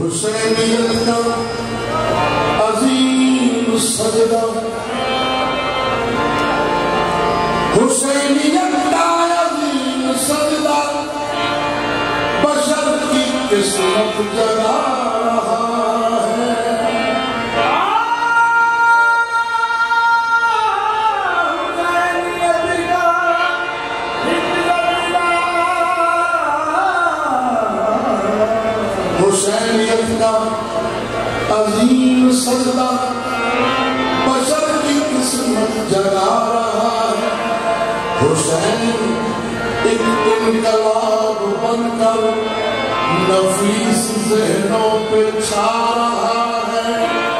हुसैनियत का अजीम सजदा, हुसैनियत का अजीम सजदा बशर की किस्मत जगा रहा है। हुसैनियत का अजीम सजदा बशर की किस्मत जगा रहा है। हुसैन एक इनकलाब बनकर नफीस ज़हनों पे छा रहा है।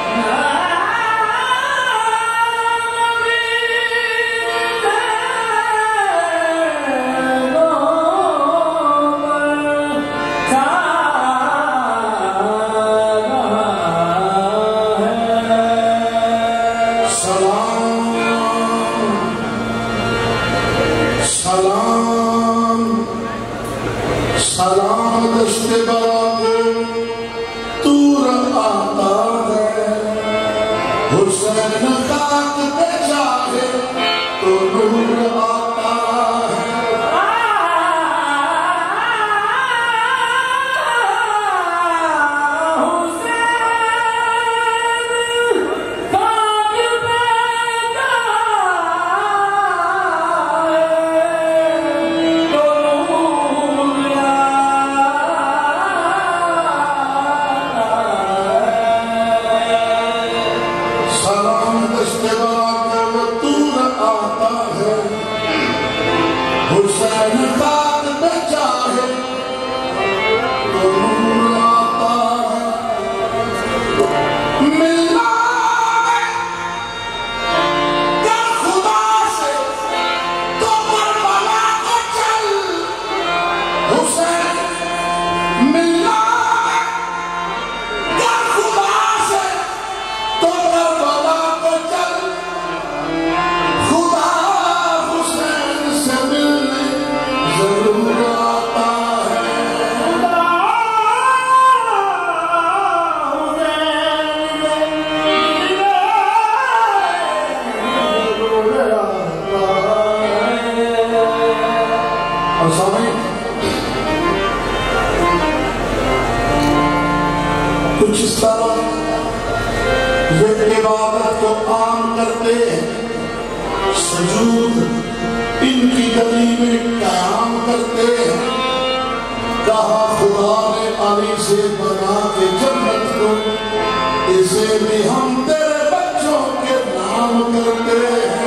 सलाम दश्ते बरा को तूर आता है। हुसैन खाक पे जाए तो नूर आता है। कुछ इस तरह ये इबादत को आम करते हैं, सजूद इनकी गली में क़याम करते हैं। कहा खुदा ने अली से बना के जन्नत को, इसे भी हम तेरे बच्चों के नाम करते हैं।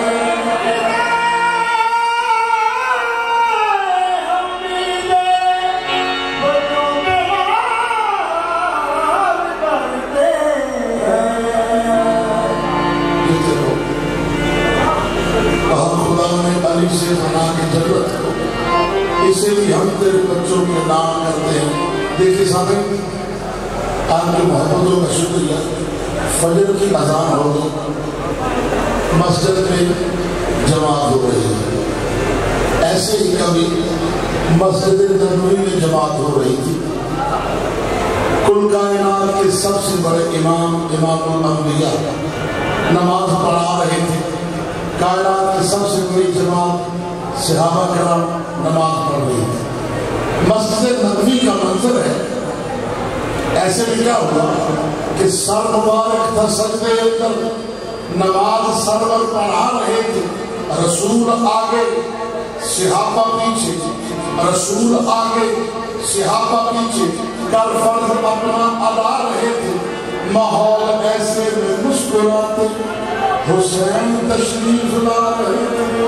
अली से बना के जरूरत को, इसे भी हम तेरे बच्चों के नाम करते हैं। देखिए साहब, आपकी मोहब्बतों का शुक्रिया। फजर की अजान हो गई, मस्जिद में जमात हो रही है। ऐसे ही कभी मस्जिद नबवी में जमात हो रही थी। कुल कायनात के सबसे बड़े इमाम इमामुल अंबिया नमाज पढ़ा रहे थे। कायनात की सबसे बड़ी जमात सहाबा किराम नमाज पढ़ रही थी। मस्जिद नबवी का मंजर है। ऐसे में क्या हुआ कि सर मुबारक था सजदे अंदर, नमाज सरवर पढ़ा रहे थे। रसूल आगे सहाबा पीछे, रसूल आगे सहाबा पीछे, कर फर्ज अपना अदा रहे थे। माहौल ऐसे में मुस्कुराते हुसैन तशरीफ ला रहे थे।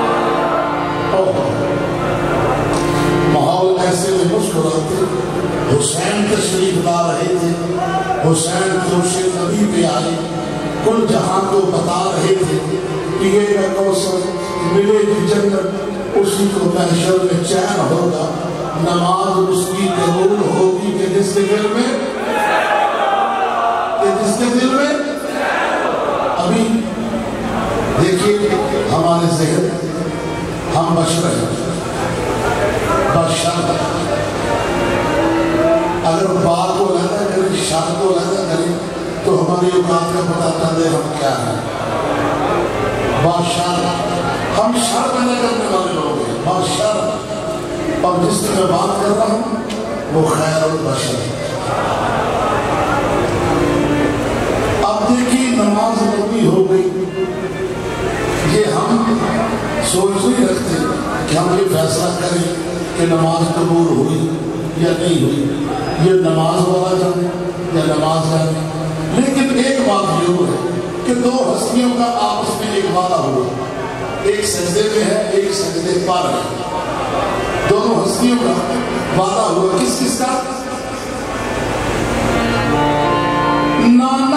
माहौल ऐसे में मुस्कुराते हुसैन तशरीफ ला रहे थे। हुसैन जोशे नबी पे आए, कुल जहां को बता रहे थे कि ये कौसर मिलेगी जन्नत, उसी को महशर में चैन होगा। नमाज उसकी कबूल होगी कि जिसके दिल में, जिसके दिल में। अभी देखिए हमारे ज़हन, हम बशर हैं, बशर। अगर बात को रहता है का पता कर दे हम क्या है। बादशाह हम शर पैदा करने वाले लोग हैं, बादशाह। और जिसकी मैं बात कर रहा हूं वो खैरुल बशर। अब देखिए नमाज लंबी हो गई, ये हम सोच नहीं रखते कि हम ये फैसला करें कि नमाज कबूल हुई या नहीं हुई, ये नमाज वाला जाने या नमाज जाने। लेकिन एक बात जरूर है कि दो हस्तियों का आपस में एक वादा हुआ, एक सजदे में है, एक सजदे पर है। दोनों हस्तियों का वादा हुआ, किस किस का? नाना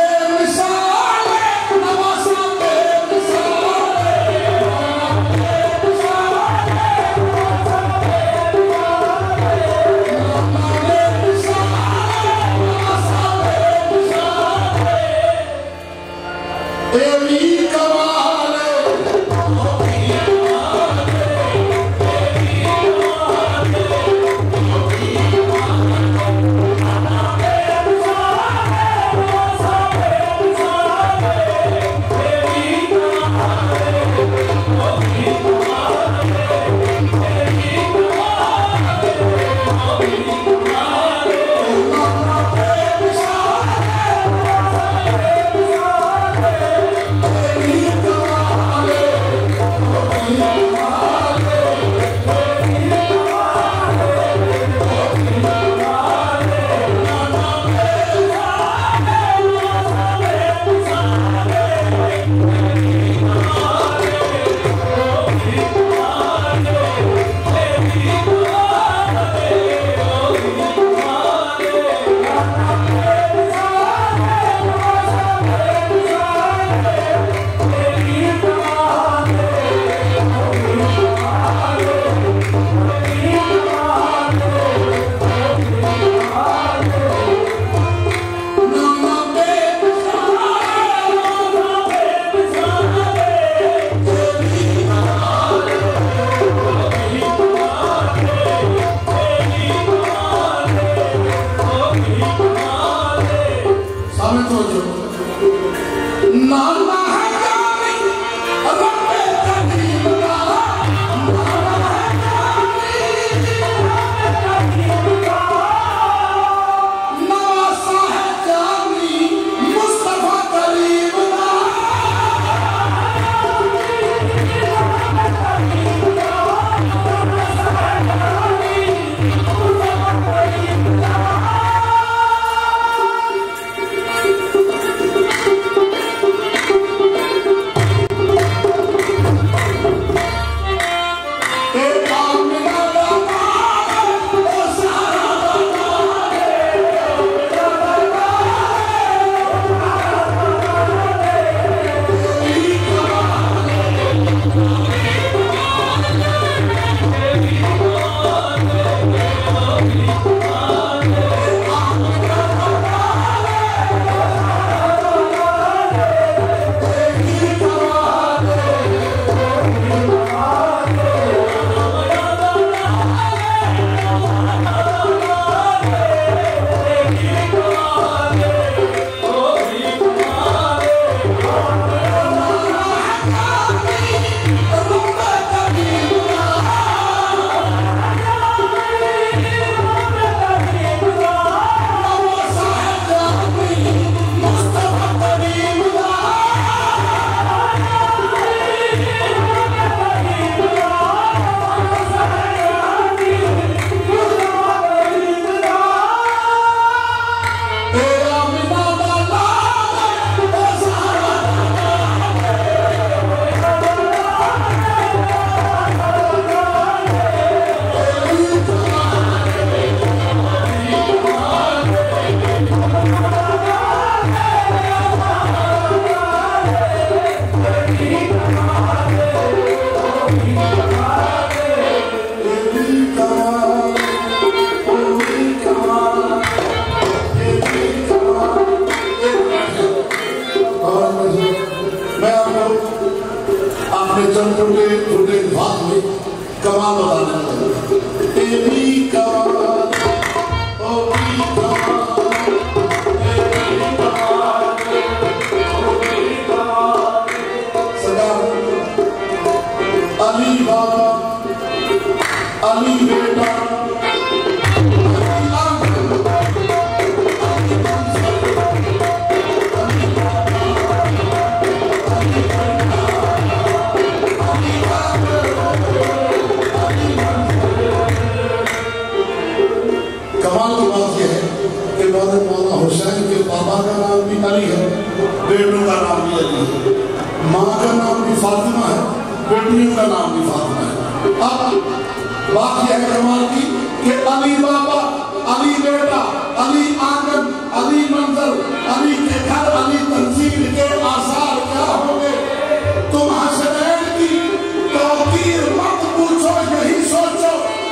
कमाल बताने हमारे मौला हुसैन के बाबा का नाम भी अली है, बेटों का नाम भी अली है, माँ का नाम भी फातिमा है, बेटियों का नाम भी फातिमा है। अब बात यह है कमाल की कि अली बाबा, अली बेटा, अली आंगन, अली मंजर, अली के घर, अली तंजील के आसार क्या होंगे। तुम हसनैन की तौकीर मत पूछो, यही सोचो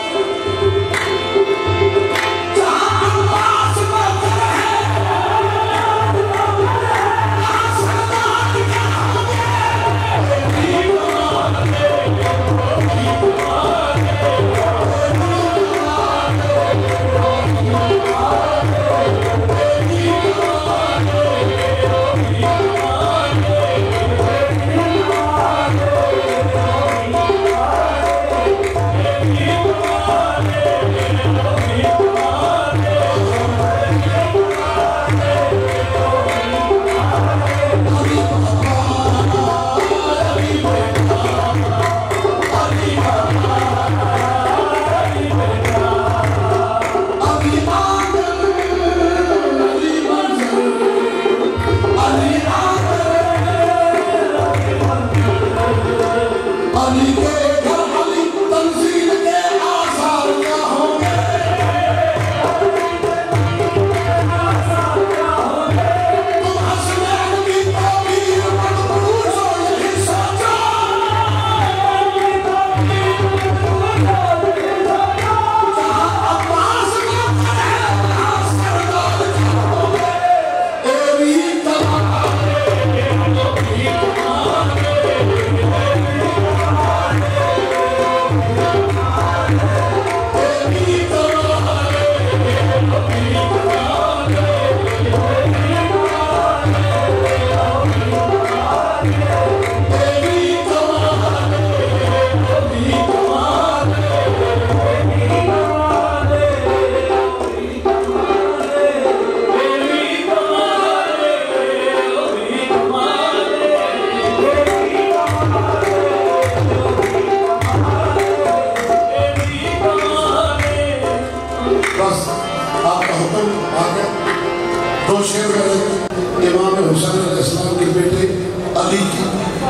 इमाम हुसैन अलैहिस्सलाम के बेटे अली की।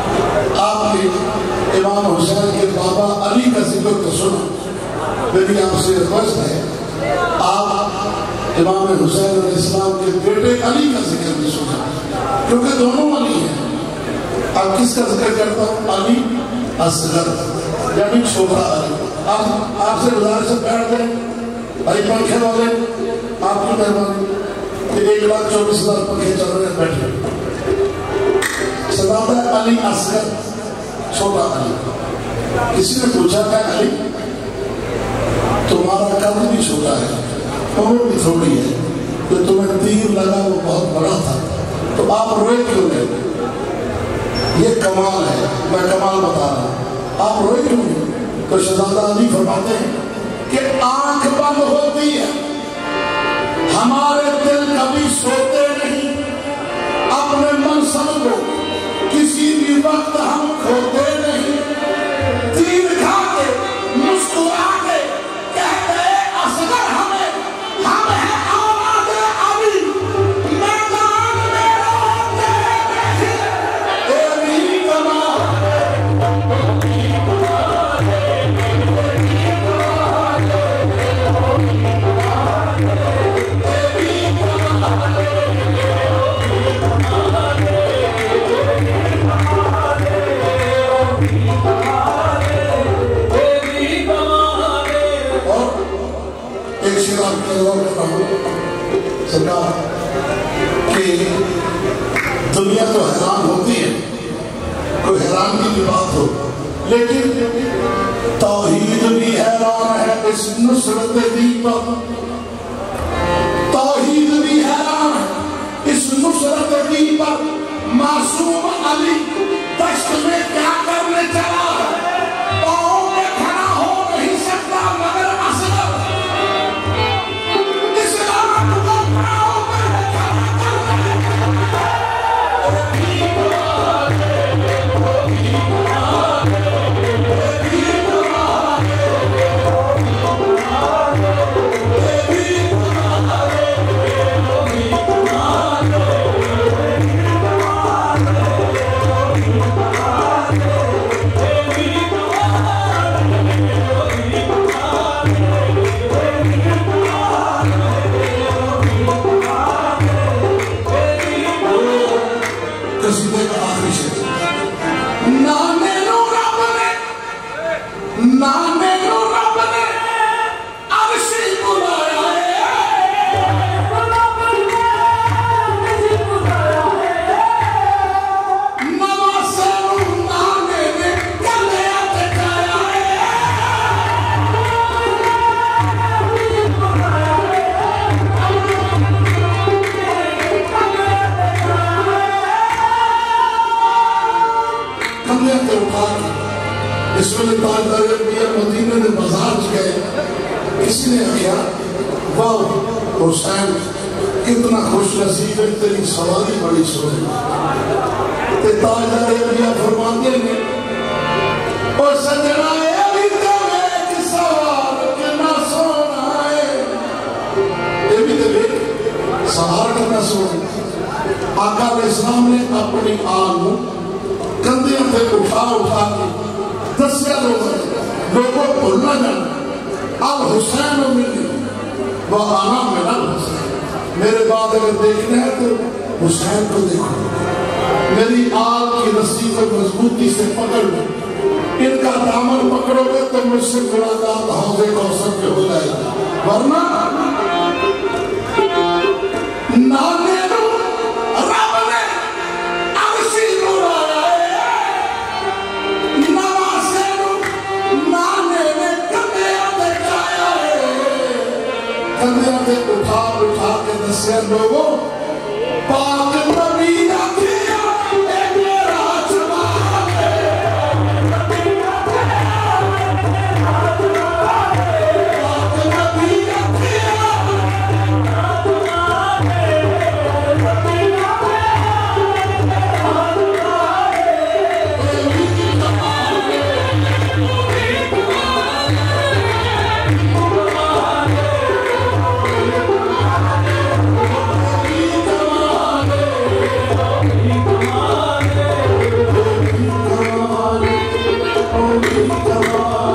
आपने इमाम हुसैन के बाबा अली का जिक्र तो सुना, मेरी आपसे रिक्वेस्ट है आप इमाम हुसैन अलैहिस्सलाम के बेटे अली का जिक्र भी सुना, क्योंकि दोनों अली हैं। अब किसका जिक्र करता हूँ? अली असगर यानी छोटा अली। आप आपसे गुजारिश से बैठ गए भाई, पंखे वाले आपकी मेहरबानी, 1,24,000 पंखे चल रहे हैं, बैठे सदाता अली असगर छोटा अली। किसी ने पूछा था अली तुम्हारा कद भी छोटा है, उम्र भी थोड़ी है, तो तुम्हें तीर लगा वो बहुत बड़ा था, तो आप रोए क्यों नहीं? ये कमाल है, मैं कमाल बता रहा हूँ, आप रोए क्यों नहीं? तो शहजादा अली फरमाते हैं कि आंख बंद होती है, हमारे दिल कभी सोते नहीं, अपने मनसब को किसी भी वक्त हम खोते नहीं। तीर खा के मुस्कुरा के कहते असगर हमें, हम हैं औलाद अली, मैदान में रोते नहीं। तेरी कमाल सरकार कि दुनिया तो हैरान होती है, कोई हैरानी की बात हो, लेकिन तौहीद भी हैरान है इस नुसरत दीन पर। तौहीद भी हैरान है इस नुसरत दीन पर। मासूम अली दश्त में क्या करने चला है, पाँव में खड़ा हो नहीं सकता मगर असगर इस वे मदीने के बाजार च गए, किसी ने आख्या वाह हुसैन कितना खुश नसीब है, तेरी सवारी बड़ी सोहनी। ताजदार अलिया फरमाते ने और सजना सवार करना सोना। आका इस्लाम ने अपनी आग कंधे पे उठा उठा के दसिया लोगों भूल ना जाना अब हुसैन मिली वह आना मिला हुसैन। मेरे बाद अगर देखना है तो हुसैन को देखो। मेरी आग की रस्सी को मजबूती से पकड़ लो, इनका दामन पकड़ोगे तो मुझसे मुलाकात हौज़े कौसर पे हो जाएगी, वरना नाने रब ने अरशी नुराया नवासे नाने ने कंधे पे खाया कंधे पे उठा उठा के दसिया लोगों पाक नबी आखिया मेरा जवाब Come on.